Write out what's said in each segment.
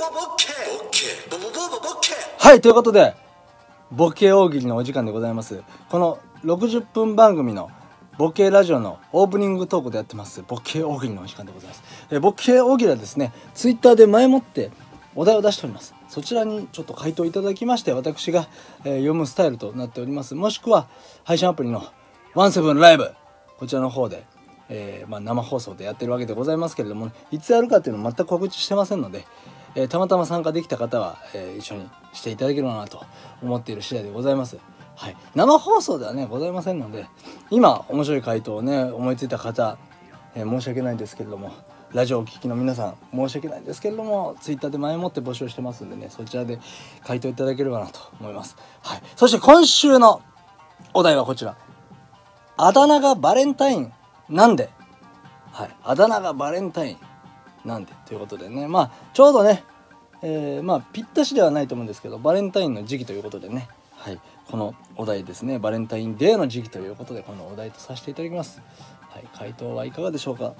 はい、ということでボケ大喜利のお時間でございます。この60分番組のボケラジオのオープニングトークでやってますボケ大喜利のお時間でございます。ボケ大喜利はですね、ツイッターで前もってお題を出しております。そちらにちょっと回答いただきまして、私が、読むスタイルとなっております。もしくは配信アプリのワンセブンライブ、こちらの方で、生放送でやってるわけでございますけれども、いつやるかっていうのを全く告知してませんので、たまたま参加できた方は、一緒にしていただければなと思っている次第でございます。はい、生放送ではねございませんので、今面白い回答をね思いついた方、申し訳ないんですけれども、ラジオをお聞きの皆さん申し訳ないんですけれども、ツイッターで前もって募集してますんでね、そちらで回答いただければなと思います。はい、そして今週のお題はこちら。あだ名がバレンタインなんで。はい、あだ名がバレンタインなんでということでね、ちょうどね、ぴったしではないと思うんですけど、バレンタインの時期ということでね、はい、このお題ですね、バレンタインデーの時期ということでこのお題とさせていただきます。はい、回答はいかがでしょうか。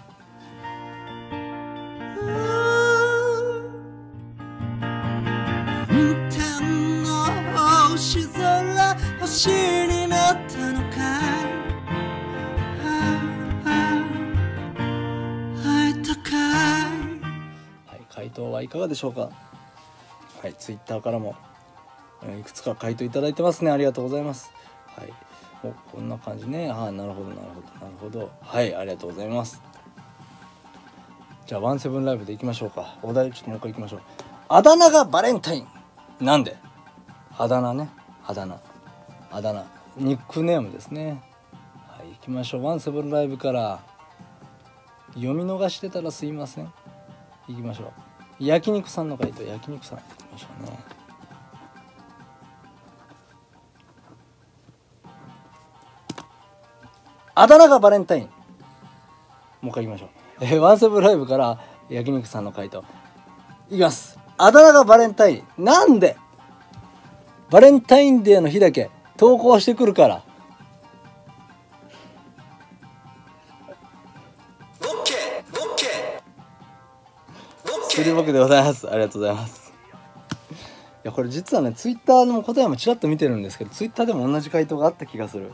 天の星空星になったのかい、会えたかい。はい、回答はいかがでしょうか。はい、ツイッターからもいくつか回答いただいてますね。ありがとうございます。はい、こんな感じね。なるほどなるほど。はい、ありがとうございます。じゃあワンセブンライブでいきましょうか。お題ちょっともう一回いきましょう。あだ名がバレンタインなんで。あだ名ね、あだ名ニックネームですね。はい、いきましょう。ワンセブンライブから。読み逃してたらすいません。いきましょう。焼肉さんの回答、焼肉さんいきましょうね。あだ名がバレンタイン。もう一回いきましょう。ワンセブンライブから焼肉さんの回答いきます。あだ名がバレンタインなんで。バレンタインデーの日だけ投稿してくるから。スリーボケでございます。ありがとうございます。いや、これ実はねツイッターの答えもちらっと見てるんですけど、ツイッターでも同じ回答があった気がする。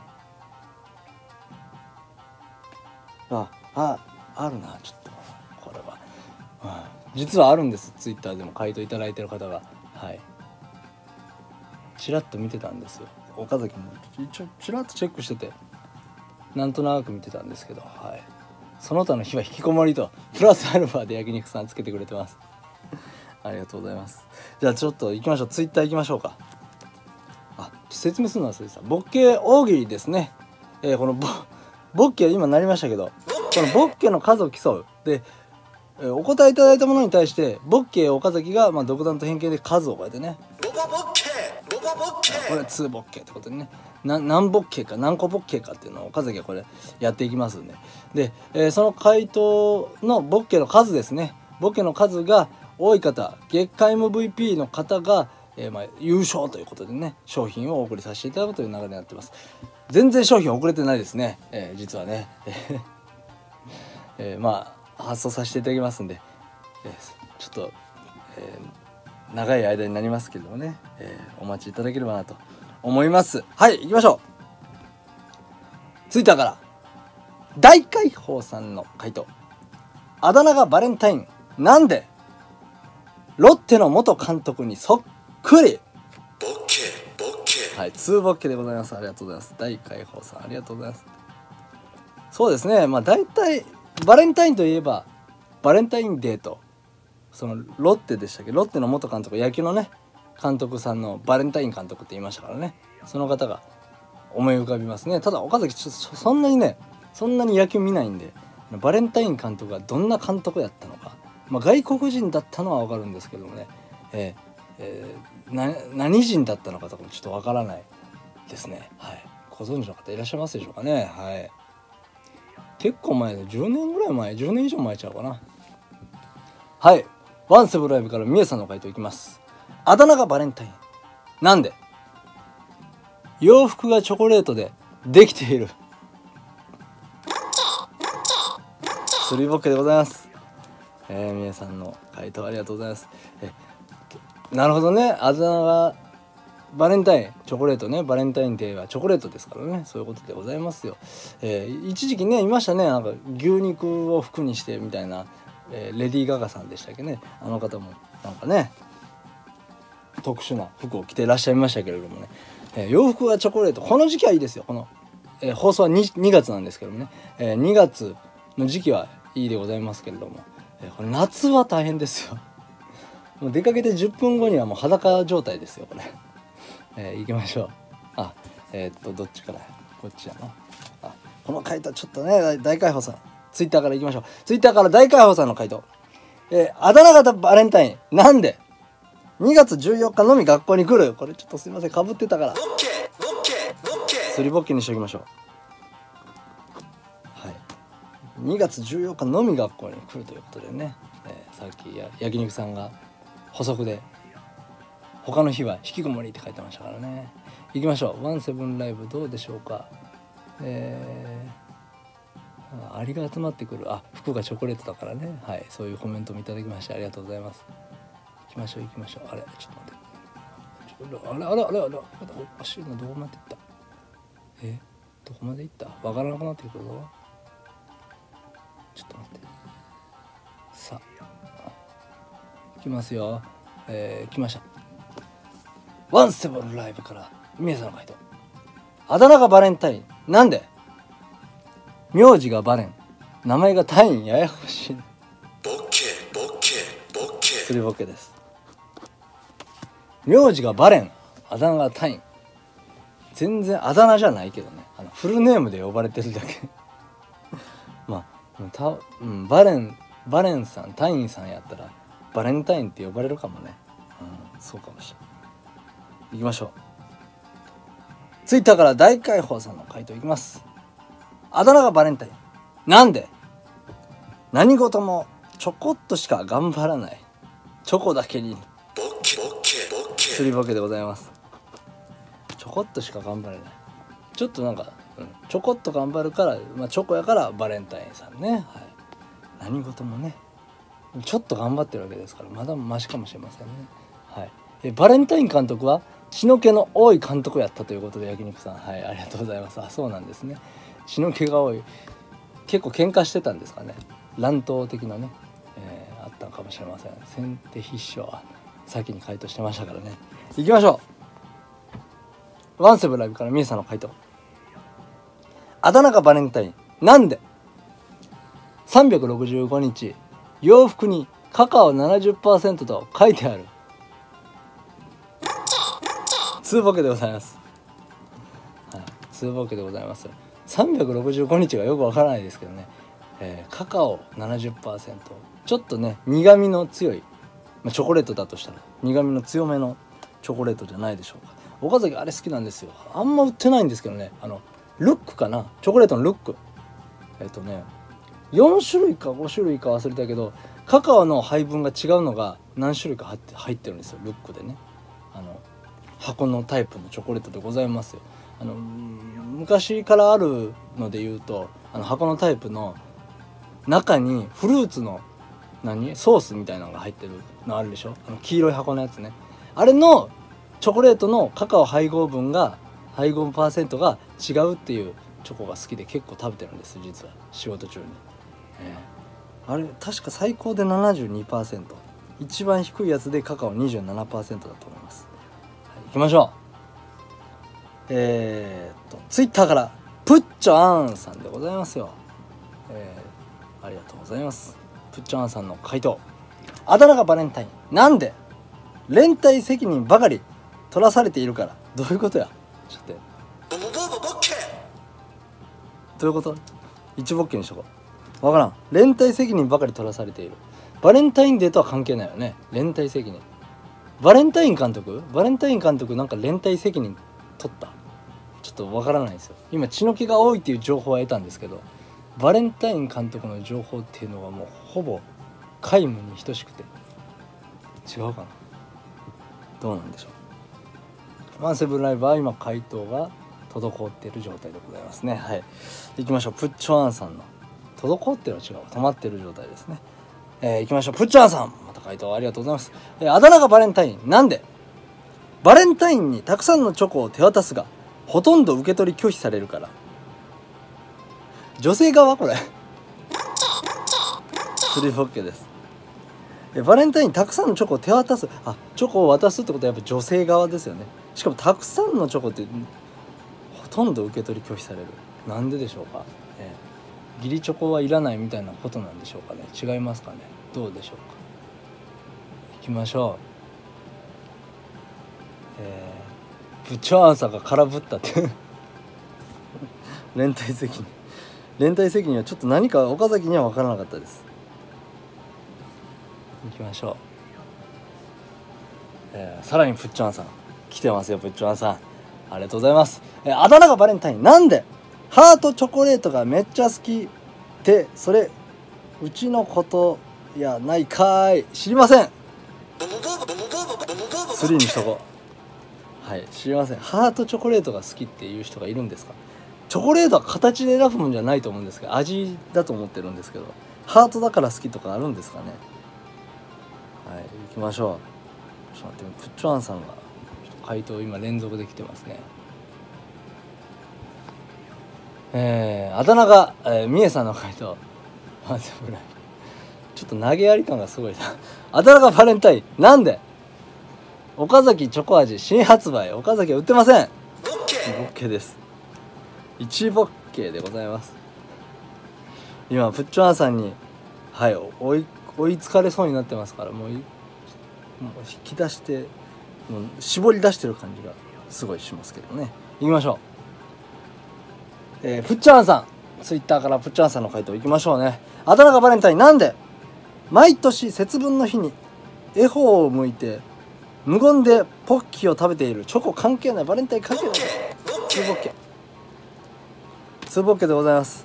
あるな。ちょっとこれは、実はあるんです。ツイッターでも回答いただいてる方が。はい、ちらっと見てたんですよ。岡崎も一応ちらっとチェックしてて、なんとなく見てたんですけど、はい、その他の日は引きこもりとプラスアルファで焼肉さんつけてくれてます。ありがとうございます。じゃあちょっと行きましょう。ツイッター行きましょうか。説明するのは忘れてた。ボッケ大喜利ですね。このボッケ今なりましたけど、このボッケの数を競うで、お答えいただいたものに対してボッケ岡崎が独断と偏見で数を書いてね、これ2ボッケってことでね、何ボッケか何個ボッケかっていうのを岡崎はこれやっていきますんで、その回答のボッケの数ですね。ボッケの数が多い方、月間 MVP の方が、優勝ということでね、商品をお送りさせていただくという流れになってます。全然商品遅れてないですね、実はね。発送させていただきますんで、ちょっと、長い間になりますけどもね、お待ちいただければなと思います。はい、行きましょう。ツイッターから大解放さんの回答。あだ名がバレンタインなんで。ロッテの元監督にそっくり。ボッケ。はい、2ボッケでございます。ありがとうございます。大解放さんありがとうございます。そうですね、大体バレンタインといえばバレンタインデーと、そのロッテでしたっけ、ロッテの元監督、野球のね監督さんのバレンタイン監督って言いましたからね、その方が思い浮かびますね。ただ岡崎そんなに野球見ないんで、バレンタイン監督がどんな監督やったのか、外国人だったのは分かるんですけどもね、何人だったのかとかもちょっと分からないですね。はい、ご存知の方いらっしゃいますでしょうかね。はい、結構前で10年ぐらい前、10年以上前ちゃうかな。はい、ワンセブンライブからみえさんの回答いきます。あだ名がバレンタインなんで。洋服がチョコレートでできている。スリーボッケでございます。みえさんの回答ありがとうございます。 なるほどね。あだ名がバレンタインチョコレートね。バレンタインデーはチョコレートですからね。そういうことでございますよ。一時期ねいましたね。なんか牛肉を服にしてみたいな、レディー・ガガさんでしたっけね。あの方もなんかね特殊な服を着ていらっしゃいましたけれどもね、洋服がチョコレート、この時期はいいですよ。この、放送は 2月なんですけどもね、2月の時期はいいでございますけれども、これ夏は大変ですよ。もう出かけて10分後にはもう裸状態ですよこれ。行きましょう。どっちからこっちやな。この回答ちょっとね大解放さんツイッターから行きましょう。ツイッターから大解放さんの回答、あだ名型バレンタインなんで2月14日のみ学校に来る。これちょっとすいませんかぶってたからすりぼっけにしておきましょう。はい、2月14日のみ学校に来るということでね、さっき焼肉さんが補足で他の日は引きこもりって書いてましたからね。行きましょう。ワンセブンライブどうでしょうか。アリが集まってくる。服がチョコレートだからね。はい、そういうコメントもいただきましてありがとうございます。行きましょう。あれちょっと待って、あれおかしいな。どこまで行った。どこまで行った。わからなくなってくるぞ。ちょっと待って。さあ行きますよ。来ました。ワンセブンライブから皆さんの回答。あだ名がバレンタインなんで。名字がバレン、名前がタイン、ややこしい。ボケすりボケです。名字がバレン、あだ名がタイン。全然あだ名じゃないけどね、フルネームで呼ばれてるだけまあバレンさんタインさんやったらバレンタインって呼ばれるかもね。そうかもしれない。行きましょう。ツイッターから大解放さんの回答いきます。あだ名がバレンタインなんで。何事もちょこっとしか頑張らない、チョコだけにすりぼけでございます。ちょこっとしか頑張れない、ちょっとなんか、ちょこっと頑張るから、チョコやからバレンタインさんね。はい、何事もねちょっと頑張ってるわけですからまだマシかもしれませんね。はい、バレンタイン監督は血の気の多い監督やったということで焼肉さん、はい、ありがとうございます。そうなんですね。血の気が多い、結構喧嘩してたんですかね。乱闘的なね、あったかもしれません。先手必勝は先に回答してましたからね。行きましょう。ワンセブンライブからみえさんの回答。あだ名がバレンタインなんで。365日洋服にカカオ 70% と書いてある。ツーボケでございます。はい、ツーボケでございます。365日がよくわからないですけどね、カカオ 70% ちょっとね苦味の強い、チョコレートだとしたら苦味の強めのチョコレートじゃないでしょうか。岡崎あれ好きなんですよ。あんま売ってないんですけどね、ルックかな、チョコレートのルック、4種類か5種類か忘れたけどカカオの配分が違うのが何種類か入ってるんですよ。ルックでね、箱のタイプのチョコレートでございますよ。昔からあるので言うと箱のタイプの中にフルーツのソースみたいなのが入ってるのあるでしょ。黄色い箱のやつね。あれのチョコレートのカカオ配合パーセントが違うっていうチョコが好きで結構食べてるんです。実は仕事中に、あれ確か最高で 72%、 一番低いやつでカカオ 27% だと思います。はい、行きましょう。ツイッターからプッチョアンさんでございますよ。ありがとうございます。プッチョアンさんの回答。あだ名がバレンタインなんで。連帯責任ばかり取らされているから。どういうことや。ちょっとどういうこと。一ボッケにしとこう。わからん。連帯責任ばかり取らされている。バレンタインデーとは関係ないよね。連帯責任。バレンタイン監督なんか連帯責任取った。ちょっとわからないですよ。今血の気が多いっていう情報は得たんですけど、バレンタイン監督の情報っていうのはもうほぼ皆無に等しくて、違うかな。どうなんでしょう。ワンセブンライブは今回答が滞っている状態でございますね。はい、行きましょう。プッチョアンさんの滞ってるは違う、止まってる状態ですね。行きましょう。プッチョアンさんまた回答ありがとうございます。あだ名がバレンタイン。なんで？バレンタインにたくさんのチョコを手渡すが、ほとんど受け取り拒否されるから。女性側これ。スリーポッケです。バレンタインにたくさんのチョコを手渡す。チョコを渡すってことはやっぱ女性側ですよね。しかもたくさんのチョコってほとんど受け取り拒否される。なんででしょうか。義理チョコはいらないみたいなことなんでしょうかね。違いますかね。どうでしょうか。いきましょう。部長アンサーが空振ったって連帯責任はちょっと何か岡崎には分からなかったです。いきましょう。さらにプッチョアンさん来てますよ。プッチョアンさんありがとうございます。あだ名がバレンタイン。なんで？ハートチョコレートがめっちゃ好きってそれうちのことやないかーい。知りません。3にしとこう。はい、知りません。ハートチョコレートが好きっていう人がいるんですか？チョコレートは形で選ぶもんじゃないと思うんですけど、味だと思ってるんですけど、ハートだから好きとかあるんですかね。はい、行きましょう。ちょっと待って、プッチョアンさんが回答今連続できてますね。あだ名が、みえさんの回答ちょっと投げやり感がすごいなあだ名がバレンタイン。なんで？岡崎チョコ味新発売。岡崎は売ってません。ボッケです。1ボッケでございます。今プッチョアンさんに追いつかれそうになってますから、もう引き出してもう絞り出してる感じがすごいしますけどね。行きましょう。プッチョアンさんツイッターからプッチョアンさんの回答行きましょうね。あだ名がバレンタイン。なんで？毎年節分の日に恵方を向いて無言でポッキーを食べている。チョコ関係ない。バレンタイン関係ない。ツーボッケでございます。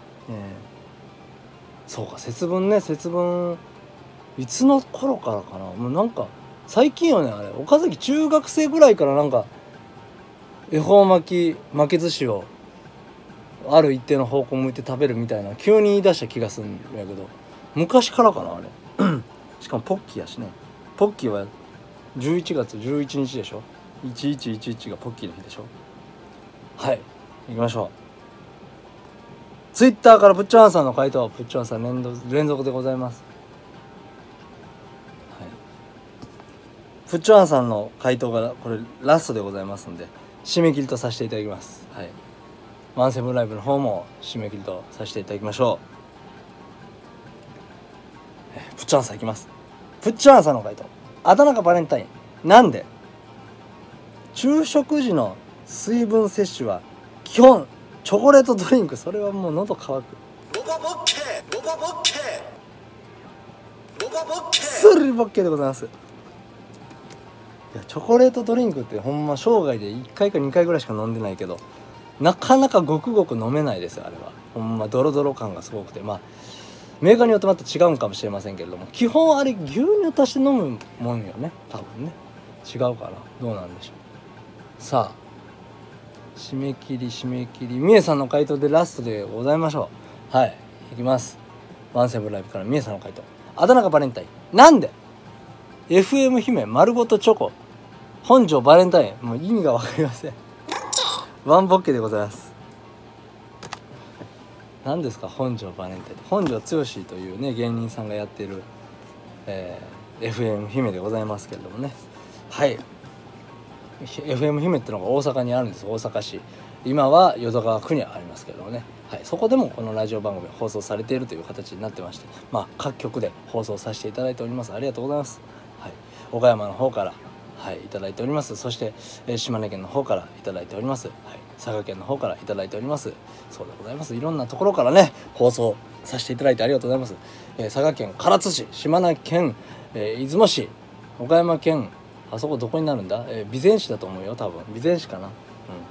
そうか、節分ね。節分いつの頃からかな。もうなんか最近よね。あれ岡崎中学生ぐらいからなんか恵方巻き寿司をある一定の方向向いて食べるみたいな急に言い出した気がするんやけど、昔からかなあれしかもポッキーやしね。ポッキーは11月11日でしょ。1111がポッキーの日でしょ。はい、行きましょう。ツイッターからプッチョアンさんの回答。プッチョアンさん連続でございます。はい、プッチョアンさんの回答がこれラストでございますので締め切りとさせていただきます。はい、ワンセブンライブの方も締め切りとさせていただきましょう。プッチョアンさんいきます。プッチョアンさんの回答。あだ名がバレンタイン。なんで？昼食時の水分摂取は基本チョコレートドリンク。それはもう喉乾く。スリボッケでございます。いやチョコレートドリンクってほんま生涯で1回か2回ぐらいしか飲んでないけど、なかなかごくごく飲めないですよ。あれはほんまドロドロ感がすごくて、まあメーカーによってまた違うんかもしれませんけれども、基本あれ牛乳足して飲むもんよね。多分ね。違うかな。どうなんでしょう。さあ締め切りみえさんの回答でラストでございましょう。はい、いきます。ワンセブンライブからみえさんの回答。あだ名がバレンタイン。なんで？ FM 姫丸ごとチョコ本庄バレンタイン。もう意味が分かりませんワンボッケでございます。何ですか本庄バレンタイン。本庄剛志というね芸人さんがやってる、FM 姫でございますけれどもね。はい、FM 姫ってのが大阪にあるんです。大阪市。今は淀川区にありますけれどもね。はい、そこでもこのラジオ番組放送されているという形になってまして、まあ各局で放送させていただいております。ありがとうございます。はい、岡山の方からはいいただいております。そして、島根県の方からいただいております。はい、佐賀県の方からいただいております。そうでございます。いろんなところからね放送させていただいてありがとうございます。佐賀県唐津市、島根県、出雲市、岡山県、あそこどこになるんだ？備前市だと思うよ。多分備前市かな。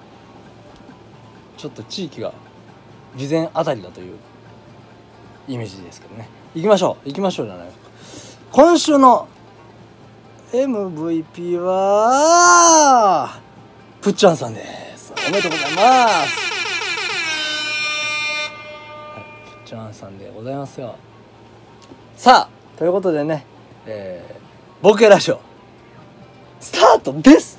ちょっと地域が備前あたりだというイメージですけどね。行きましょうじゃない。今週の MVP はプッチャンさんです。おめでとうございます。はい、プッチャンさんでございますよ。さあということでね、 ボケラジオスタートです。